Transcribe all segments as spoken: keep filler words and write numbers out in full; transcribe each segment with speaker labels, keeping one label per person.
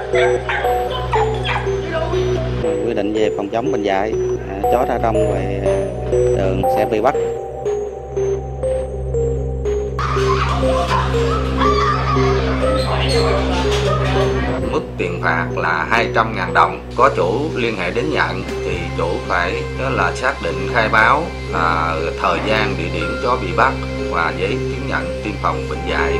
Speaker 1: Quy định về phòng chống bệnh dạy, chó ra rong về đường sẽ bị bắt.
Speaker 2: Mức tiền phạt là hai trăm nghìn đồng. Có chủ liên hệ đến nhận thì chủ phải đó là xác định khai báo là thời gian, địa điểm chó bị bắt và giấy chứng nhận tiêm phòng bệnh dạy.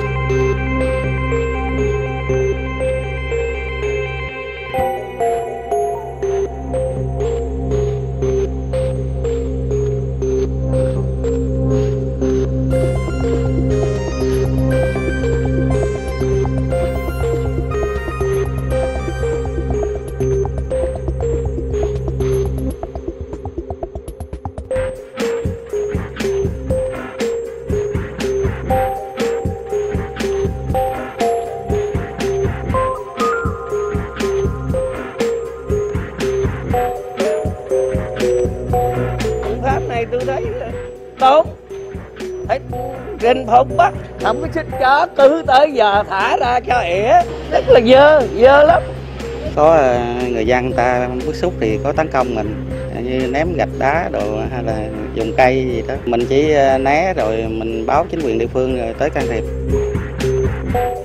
Speaker 3: Tôi thấy tốt, phải rình phục bắt, không có xích chó từ tới giờ thả ra cho ỉa, rất là dơ, dơ lắm.
Speaker 1: Có người dân ta bức xúc thì có tấn công mình, như ném gạch đá đồ hay là dùng cây gì đó, mình chỉ né rồi mình báo chính quyền địa phương rồi tới can thiệp.